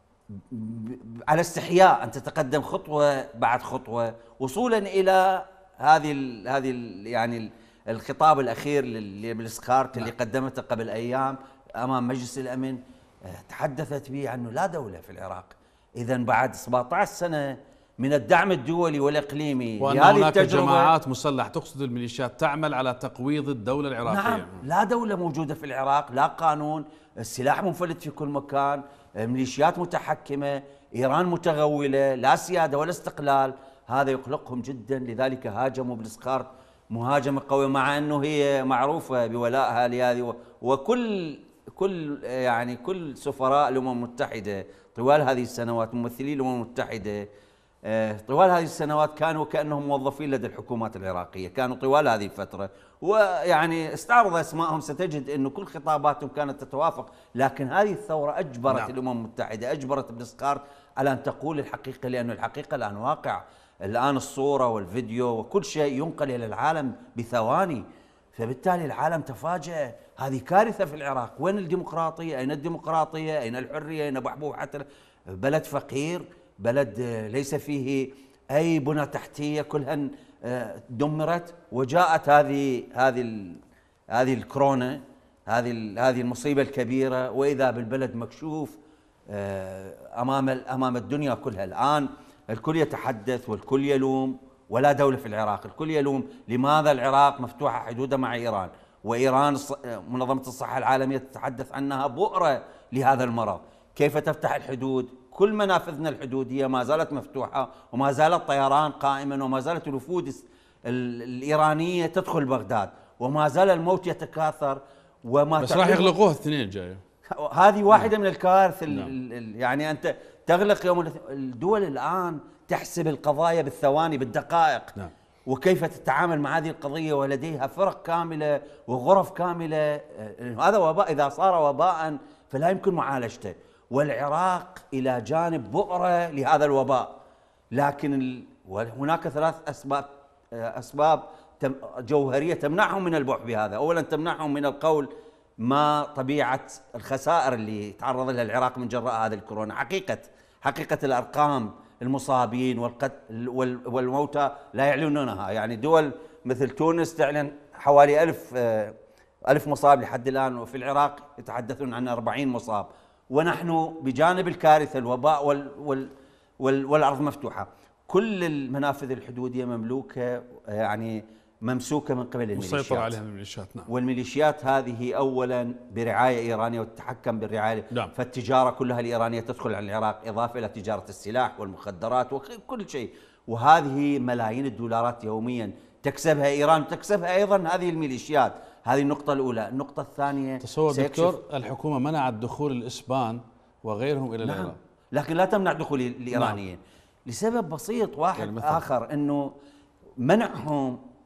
على استحياء أن تتقدم خطوة بعد خطوة وصولا إلى هذه ال هذه ال يعني الخطاب الأخير لبلسخارت اللي قدمته قبل أيام أمام مجلس الأمن، تحدثت به أنه لا دولة في العراق. إذا بعد سبعة عشر سنة من الدعم الدولي والإقليمي وأن هناك جماعات مسلحة تقصد الميليشيات تعمل على تقويض الدولة العراقية. نعم، لا دولة موجودة في العراق، لا قانون، السلاح منفلت في كل مكان، ميليشيات متحكمة، إيران متغولة، لا سيادة ولا استقلال. هذا يقلقهم جدا، لذلك هاجموا بلسخارت مهاجمة قوية، مع أنه هي معروفة بولائها لهذه. وكل كل يعني كل سفراء الأمم المتحدة طوال هذه السنوات، ممثلي الأمم المتحدة طوال هذه السنوات كانوا كأنهم موظفين لدى الحكومات العراقية، كانوا طوال هذه الفترة، ويعني استعرض أسمائهم ستجد أنه كل خطاباتهم كانت تتوافق. لكن هذه الثورة أجبرت نعم. الأمم المتحدة، أجبرت بلسخارت على أن تقول الحقيقة، لأن الحقيقة الآن واقع. الآن الصورة والفيديو وكل شيء ينقل إلى العالم بثواني، فبالتالي العالم تفاجأ. هذه كارثة في العراق. وين الديمقراطية؟ أين الديمقراطية؟ أين الحرية؟ أين بحبوحة؟ بلد فقير، بلد ليس فيه أي بنى تحتية، كلها دمرت. وجاءت هذه هذه هذه الكورونا، هذه هذه المصيبة الكبيرة، وإذا بالبلد مكشوف أمام أمام الدنيا كلها. الآن الكل يتحدث والكل يلوم، ولا دولة في العراق. الكل يلوم لماذا العراق مفتوحة حدودها مع إيران، وإيران منظمة الصحة العالمية تتحدث عنها بؤرة لهذا المرض. كيف تفتح الحدود؟ كل منافذنا الحدودية ما زالت مفتوحة، وما زال الطيران قائما، وما زالت الوفود الإيرانية تدخل بغداد، وما زال الموت يتكاثر. وما بس راح يغلقوها الاثنين الجاية. هذه واحدة نعم. من الكوارث. نعم. يعني أنت تغلق يوم الدول الآن تحسب القضايا بالثواني بالدقائق. نعم. وكيف تتعامل مع هذه القضية ولديها فرق كاملة وغرف كاملة. هذا وباء، إذا صار وباء فلا يمكن معالجته، والعراق إلى جانب بؤرة لهذا الوباء. لكن ال... وهناك ثلاث أسباب أسباب جوهرية تمنعهم من البوح بهذا. أولا تمنعهم من القول ما طبيعة الخسائر اللي تعرض لها العراق من جراء هذا الكورونا. حقيقة حقيقة الأرقام المصابين والقتل والموتى لا يعلنونها. يعني دول مثل تونس تعلن حوالي ألف ألف مصاب لحد الآن، وفي العراق يتحدثون عن أربعين مصاب، ونحن بجانب الكارثة الوباء وال وال وال والأرض مفتوحة. كل المنافذ الحدودية مملوكة، يعني ممسوكة من قبل الميليشيات، مسيطر عليها الميليشيات. نعم. والميليشيات هذه أولا برعاية إيرانية وتتحكم بالرعاية. نعم. فالتجارة كلها الإيرانية تدخل على العراق، إضافة إلى تجارة السلاح والمخدرات وكل شيء، وهذه ملايين الدولارات يوميا تكسبها إيران، تكسبها أيضا هذه الميليشيات. هذه النقطة الأولى. النقطة الثانية، تصور دكتور الحكومة منعت دخول الإسبان وغيرهم إلى العراق. نعم. لكن لا تمنع دخول الإيرانيين. نعم. لسبب بسيط واحد يعني آخر، أنه منعهم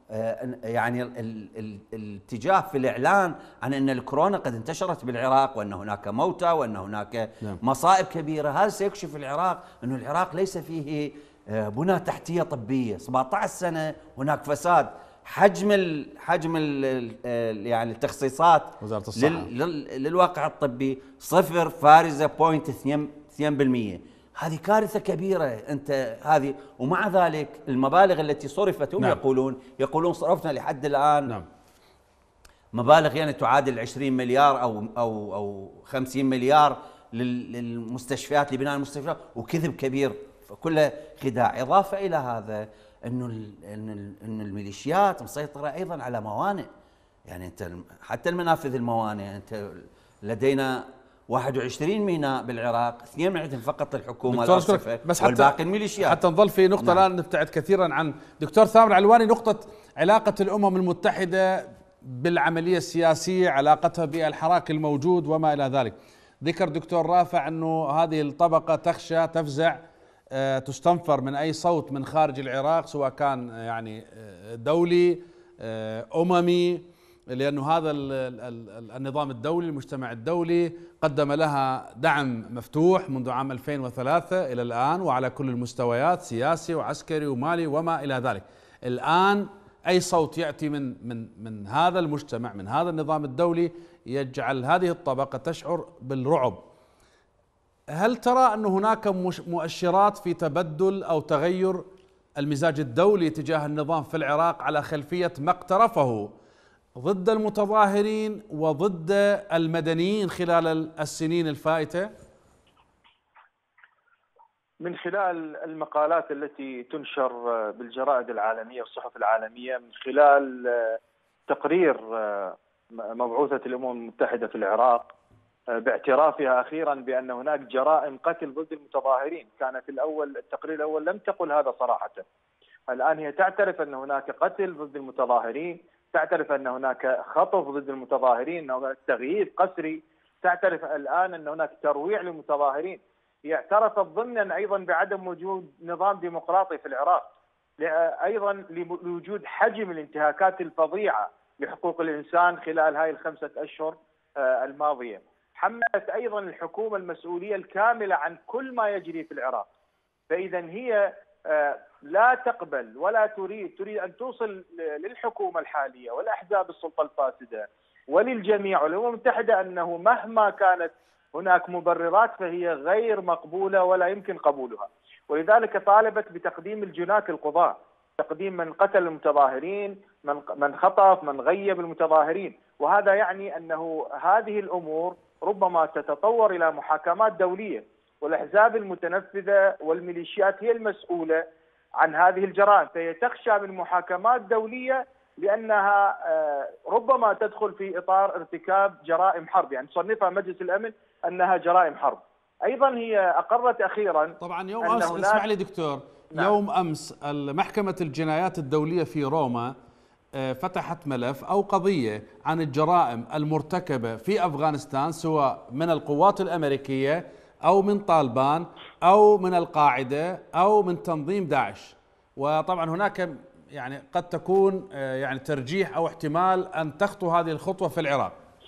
يعني ال ال الاتجاه في الإعلان عن أن الكورونا قد انتشرت بالعراق وأن هناك موتى وأن هناك نعم. مصائب كبيرة، هذا سيكشف العراق أن العراق ليس فيه بنى تحتية طبية. سبعة عشر سنة هناك فساد، حجم ال حجم ال يعني التخصيصات وزارة الصحة لل للواقع الطبي صفر فارزة بوينت اثنين بالمئة. هذه كارثة كبيرة. أنت هذه، ومع ذلك المبالغ التي صرفت هم نعم. يقولون يقولون صرفنا لحد الآن نعم. مبالغ يعني تعادل عشرين مليار أو أو أو خمسين مليار للمستشفيات، لبناء المستشفيات، وكذب كبير كله خداع. إضافة إلى هذا إنه إن إن الميليشيات مسيطرة أيضا على موانئ، يعني أنت حتى المنافذ الموانئ، أنت لدينا واحد وعشرين ميناء بالعراق، اثنين منهم فقط الحكومه الارصفه والباقي الميليشيات. حتى نظل في نقطه نعم. لا نبتعد كثيرا عن دكتور ثامر علواني، نقطه علاقه الامم المتحده بالعمليه السياسيه، علاقتها بالحراك الموجود وما الى ذلك. ذكر دكتور رافع انه هذه الطبقه تخشى تفزع أه تستنفر من اي صوت من خارج العراق، سواء كان يعني دولي أه اممي، لأنه هذا النظام الدولي المجتمع الدولي قدم لها دعم مفتوح منذ عام ألفين وثلاثة إلى الآن وعلى كل المستويات، سياسي وعسكري ومالي وما إلى ذلك. الآن أي صوت يأتي من من من هذا المجتمع، من هذا النظام الدولي، يجعل هذه الطبقة تشعر بالرعب. هل ترى أن هناك مؤشرات في تبدل أو تغير المزاج الدولي تجاه النظام في العراق على خلفية ما اقترفه ضد المتظاهرين وضد المدنيين خلال السنين الفائتة؟ من خلال المقالات التي تنشر بالجرائد العالمية والصحف العالمية، من خلال تقرير مبعوثة الأمم المتحدة في العراق باعترافها أخيرا بأن هناك جرائم قتل ضد المتظاهرين. كان في الأول التقرير الأول لم تقل هذا صراحة، الآن هي تعترف أن هناك قتل ضد المتظاهرين، تعترف أن هناك خطف ضد المتظاهرين، أن هناك تغييب قسري، تعترف الآن أن هناك ترويع للمتظاهرين. هي اعترفت ضمنا أيضا بعدم وجود نظام ديمقراطي في العراق، أيضا لوجود حجم الانتهاكات الفظيعة لحقوق الإنسان خلال هاي الخمسة أشهر الماضية. حملت أيضا الحكومة المسؤولية الكاملة عن كل ما يجري في العراق. فإذا هي لا تقبل ولا تريد تريد أن توصل للحكومة الحالية والأحزاب السلطة الفاسدة وللجميع والأمم المتحدة أنه مهما كانت هناك مبررات فهي غير مقبولة ولا يمكن قبولها. ولذلك طالبت بتقديم الجناة القضاة، تقديم من قتل المتظاهرين، من من خطف، من غيب المتظاهرين. وهذا يعني أنه هذه الأمور ربما تتطور إلى محاكمات دولية، والأحزاب المتنفذة والميليشيات هي المسؤولة عن هذه الجرائم، فهي تخشى من محاكمات دولية لأنها ربما تدخل في إطار ارتكاب جرائم حرب، يعني تصنفها مجلس الأمن أنها جرائم حرب. أيضا هي أقرت أخيرا طبعا يوم أمس، اسمح لي دكتور، نعم. يوم أمس محكمة الجنايات الدولية في روما فتحت ملف أو قضية عن الجرائم المرتكبة في أفغانستان، سواء من القوات الأمريكية أو من طالبان أو من القاعدة أو من تنظيم داعش. وطبعا هناك يعني قد تكون يعني ترجيح أو احتمال أن تخطو هذه الخطوة في العراق.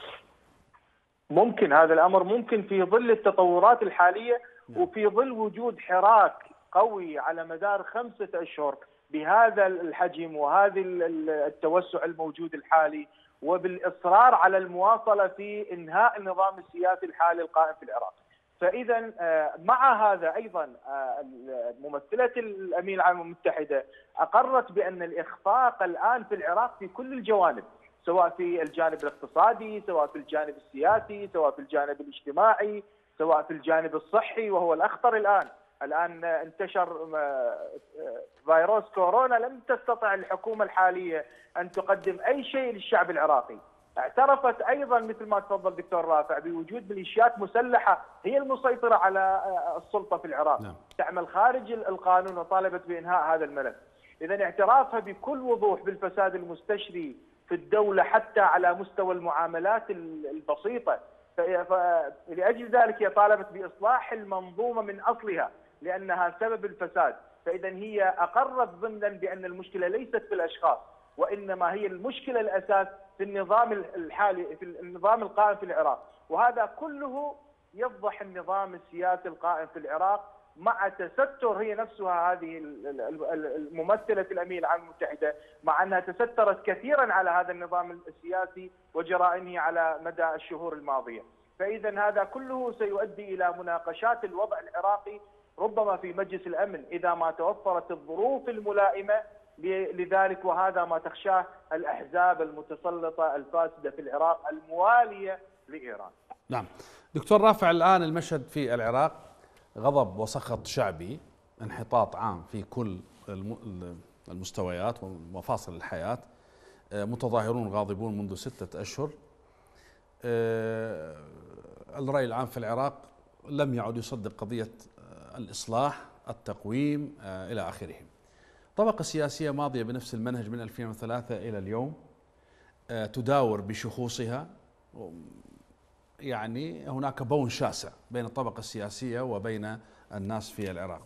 ممكن هذا الأمر ممكن في ظل التطورات الحالية وفي ظل وجود حراك قوي على مدار خمسة أشهر بهذا الحجم وهذا التوسع الموجود الحالي، وبالإصرار على المواصلة في إنهاء النظام السياسي الحالي القائم في العراق. فإذا مع هذا أيضا ممثلة الأمين العام المتحدة أقرت بأن الإخفاق الآن في العراق في كل الجوانب، سواء في الجانب الاقتصادي، سواء في الجانب السياسي، سواء في الجانب الاجتماعي، سواء في الجانب الصحي وهو الأخطر الآن. الآن انتشر فيروس كورونا، لم تستطع الحكومة الحالية أن تقدم أي شيء للشعب العراقي. اعترفت أيضا مثل ما تفضل دكتور رافع بوجود ميليشيات مسلحة هي المسيطرة على السلطة في العراق، نعم. تعمل خارج القانون، وطالبت بإنهاء هذا الملف. إذن اعترافها بكل وضوح بالفساد المستشري في الدولة حتى على مستوى المعاملات البسيطة، فلأجل ذلك هي طالبت بإصلاح المنظومة من أصلها لأنها سبب الفساد. فإذا هي أقرت ضمنا بأن المشكلة ليست في الأشخاص، وإنما هي المشكلة الأساس في النظام الحالي، في النظام القائم في العراق. وهذا كله يفضح النظام السياسي القائم في العراق مع تستر هي نفسها هذه الممثلة الأمين العام المتحدة، مع أنها تسترت كثيرا على هذا النظام السياسي وجرائمه على مدى الشهور الماضية. فإذا هذا كله سيؤدي إلى مناقشات الوضع العراقي ربما في مجلس الأمن إذا ما توفرت الظروف الملائمة لذلك، وهذا ما تخشاه الأحزاب المتسلطة الفاسدة في العراق الموالية لإيران. نعم دكتور رافع، الآن المشهد في العراق غضب وسخط شعبي، انحطاط عام في كل المستويات ومفاصل الحياة، متظاهرون غاضبون منذ ستة أشهر. الرأي العام في العراق لم يعد يصدق قضية الإصلاح، التقويم إلى آخره. طبقة سياسية ماضية بنفس المنهج من ألفين وثلاثة إلى اليوم، تداور بشخوصها، يعني هناك بون شاسع بين الطبقة السياسية وبين الناس في العراق.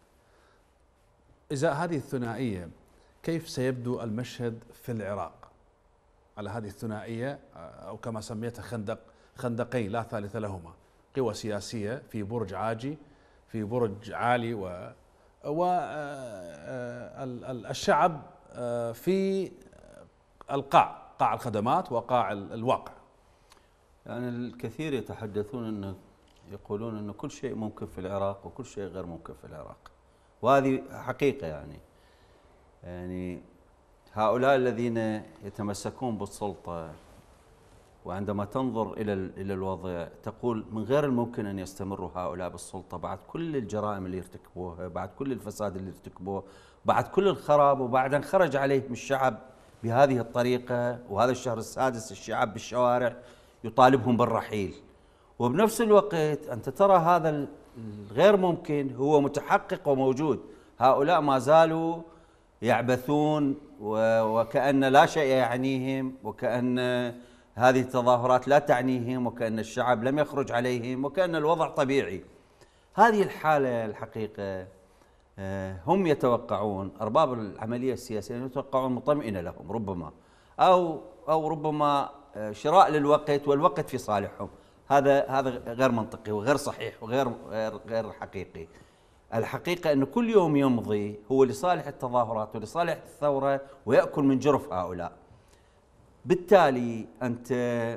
إزاء هذه الثنائية كيف سيبدو المشهد في العراق على هذه الثنائية، أو كما سميتها خندق خندقين لا ثالث لهما، قوى سياسية في برج عاجي في برج عالي و والشعب في القاع، قاع الخدمات وقاع الواقع؟ يعني الكثير يتحدثون انه يقولون انه كل شيء ممكن في العراق وكل شيء غير ممكن في العراق، وهذه حقيقة. يعني يعني هؤلاء الذين يتمسكون بالسلطة وعندما تنظر إلى إلى الوضع تقول من غير الممكن أن يستمروا هؤلاء بالسلطة بعد كل الجرائم اللي ارتكبوها، بعد كل الفساد اللي ارتكبوه، بعد كل الخراب، وبعد أن خرج عليهم الشعب بهذه الطريقة. وهذا الشهر السادس الشعب بالشوارع يطالبهم بالرحيل، وبنفس الوقت أنت ترى هذا الغير ممكن هو متحقق وموجود. هؤلاء ما زالوا يعبثون وكأن لا شيء يعنيهم، وكأن هذه التظاهرات لا تعنيهم، وكأن الشعب لم يخرج عليهم، وكأن الوضع طبيعي. هذه الحالة الحقيقة هم يتوقعون، أرباب العملية السياسية يتوقعون مطمئنة لهم ربما، أو أو ربما شراء للوقت، والوقت في صالحهم. هذا هذا غير منطقي وغير صحيح وغير غير غير حقيقي. الحقيقة أن كل يوم يمضي هو لصالح التظاهرات ولصالح الثورة، ويأكل من جرف هؤلاء. بالتالي أنت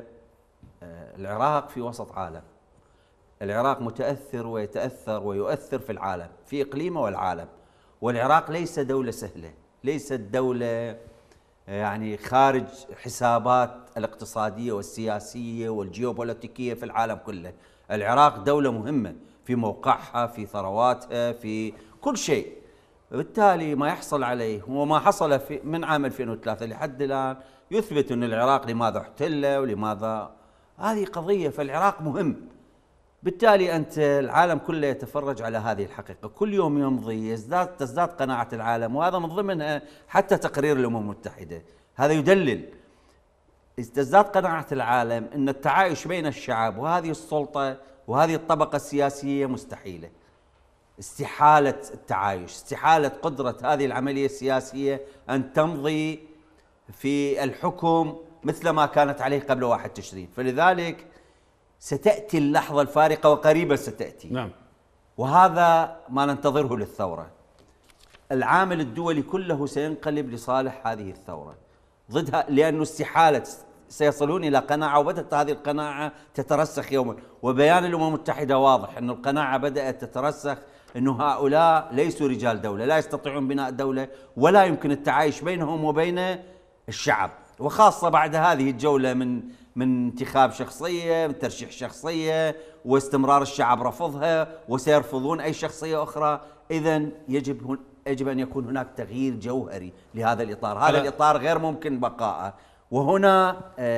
العراق في وسط عالم، العراق متأثر ويتأثر ويؤثر في العالم، في إقليمه والعالم. والعراق ليس دولة سهلة، ليست دولة يعني خارج حسابات الاقتصادية والسياسية والجيوبوليتيكية في العالم كله. العراق دولة مهمة في موقعها، في ثرواتها، في كل شيء. بالتالي ما يحصل عليه وما حصل في من عام ألفين وثلاثة لحد الآن يثبت أن العراق لماذا احتل ولماذا، هذه قضية. فالعراق مهم. بالتالي أنت العالم كله يتفرج على هذه الحقيقة، كل يوم يمضي يزداد تزداد قناعة العالم، وهذا من ضمنها حتى تقرير الأمم المتحدة. هذا يدلل تزداد قناعة العالم أن التعايش بين الشعب وهذه السلطة وهذه الطبقة السياسية مستحيلة. استحالة التعايش، استحالة قدرة هذه العملية السياسية أن تمضي في الحكم مثل ما كانت عليه قبل واحد تشرين. فلذلك ستأتي اللحظة الفارقة وقريبا ستأتي. نعم. وهذا ما ننتظره للثورة. العامل الدولي كله سينقلب لصالح هذه الثورة ضدها، لأنه استحالة سيصلون إلى قناعة، وبدأت هذه القناعة تترسخ يوما. وبيان الأمم المتحدة واضح أن القناعة بدأت تترسخ أنه هؤلاء ليسوا رجال دولة، لا يستطيعون بناء دولة، ولا يمكن التعايش بينهم وبين الشعب. وخاصة بعد هذه الجولة من من انتخاب شخصية، من ترشيح شخصية، واستمرار الشعب رفضها، وسيرفضون أي شخصية أخرى. إذن يجب يجب أن يكون هناك تغيير جوهري لهذا الإطار. هذا الإطار غير ممكن بقاءه، وهنا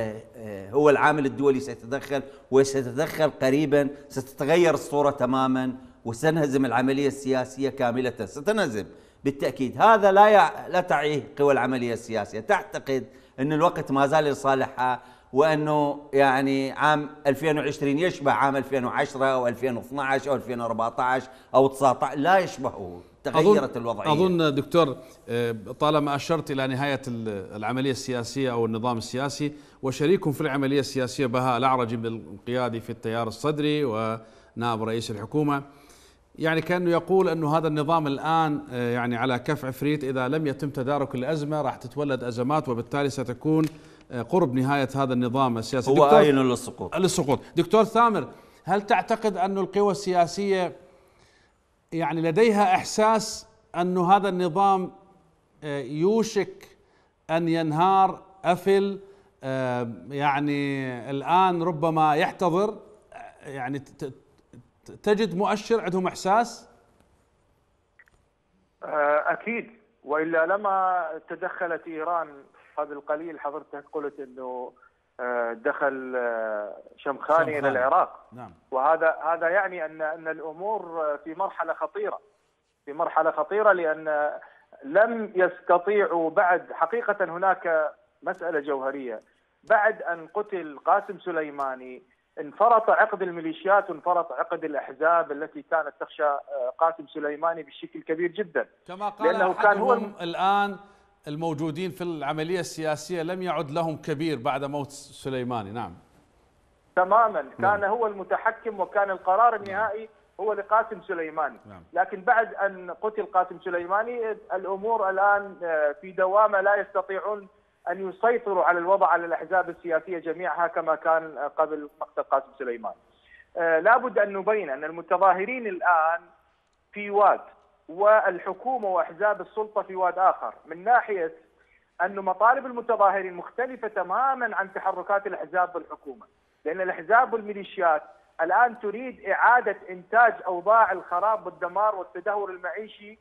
هو العامل الدولي سيتدخل، وسيتدخل قريبا. ستتغير الصورة تماما، وسنهزم العملية السياسية كاملة، ستنهزم بالتأكيد. هذا لا يع... لا تعيه قوى العملية السياسية، تعتقد أن الوقت ما زال لصالحها، وأنه يعني عام ألفين وعشرين يشبه عام ألفين وعشرة أو ألفين واثني عشر أو ألفين وأربعة عشر أو تسعة عشر، لا يشبهه تغيرت أظن الوضعية. أظن دكتور طالما أشرت إلى نهاية العملية السياسية أو النظام السياسي، وشريكهم في العملية السياسية بهاء الأعرجي القيادي في التيار الصدري ونائب رئيس الحكومة، يعني كأنه يقول أنه هذا النظام الآن يعني على كف عفريت، إذا لم يتم تدارك الأزمة راح تتولد أزمات وبالتالي ستكون قرب نهاية هذا النظام السياسي. هو آين للسقوط. للسقوط. دكتور ثامر، هل تعتقد أن القوى السياسية يعني لديها إحساس أن هذا النظام يوشك أن ينهار أفل، يعني الآن ربما يحتضر، يعني تجد مؤشر عندهم إحساس؟ أكيد، وإلا لما تدخلت إيران قبل قليل. حضرتك قلت أنه دخل شمخاني إلى العراق. نعم. وهذا هذا يعني أن أن الأمور في مرحلة خطيرة، في مرحلة خطيرة لأن لم يستطيعوا بعد. حقيقة هناك مسألة جوهرية، بعد أن قتل قاسم سليماني انفرط عقد الميليشيات وانفرط عقد الأحزاب التي كانت تخشى قاسم سليماني بشكل كبير جدا. كما قال لأنه كان هو الآن الموجودين في العملية السياسية لم يعد لهم كبير بعد موت سليماني. نعم تماما، كان هو المتحكم وكان القرار النهائي هو لقاسم سليماني. لكن بعد أن قتل قاسم سليماني الأمور الآن في دوامة، لا يستطيعون أن يسيطروا على الوضع على الأحزاب السياسية جميعها كما كان قبل مقتل قاسم سليماني. لابد أن نبين أن المتظاهرين الآن في واد، والحكومة وأحزاب السلطة في واد آخر، من ناحية أن مطالب المتظاهرين مختلفة تماما عن تحركات الأحزاب والحكومة، لأن الأحزاب والميليشيات الآن تريد إعادة إنتاج أوضاع الخراب والدمار والتدهور المعيشي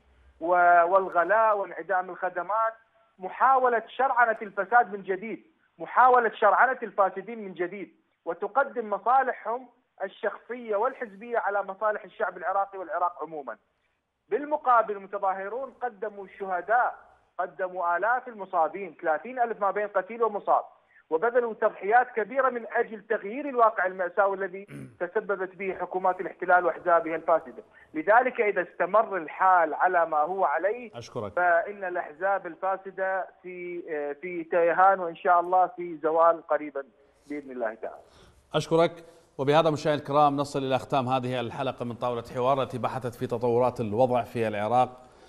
والغلاء وانعدام الخدمات، محاولة شرعنة الفساد من جديد، محاولة شرعنة الفاسدين من جديد، وتقدم مصالحهم الشخصية والحزبية على مصالح الشعب العراقي والعراق عموما. بالمقابل المتظاهرون قدموا شهداء، قدموا آلاف المصابين، ثلاثين ألف ما بين قتيل ومصاب، وبذلوا تضحيات كبيرة من أجل تغيير الواقع المأساوي الذي تسببت به حكومات الاحتلال وأحزابها الفاسدة. لذلك إذا استمر الحال على ما هو عليه أشكرك. فإن الأحزاب الفاسدة في في تيهان، وإن شاء الله في زوال قريبا بإذن الله تعالى. أشكرك. وبهذا مشاهدينا الكرام نصل إلى ختام هذه الحلقة من طاولة حوار التي بحثت في تطورات الوضع في العراق.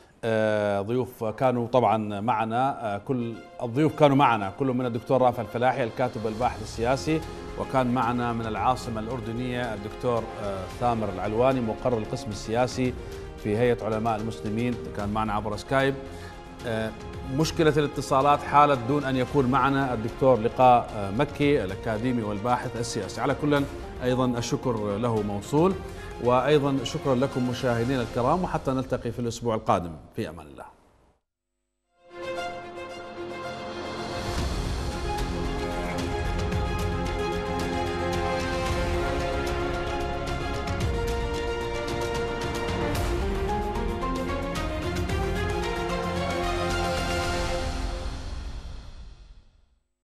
ضيوف كانوا طبعا معنا، كل الضيوف كانوا معنا، كل من الدكتور رافع الفلاحي الكاتب والباحث السياسي، وكان معنا من العاصمة الأردنية الدكتور ثامر العلواني مقرر القسم السياسي في هيئة علماء المسلمين، كان معنا عبر سكايب. مشكلة الاتصالات حالت دون أن يكون معنا الدكتور لقاء مكي الأكاديمي والباحث السياسي. على كل أيضا الشكر له موصول، وأيضا شكرا لكم مشاهدينا الكرام، وحتى نلتقي في الأسبوع القادم في أمان الله.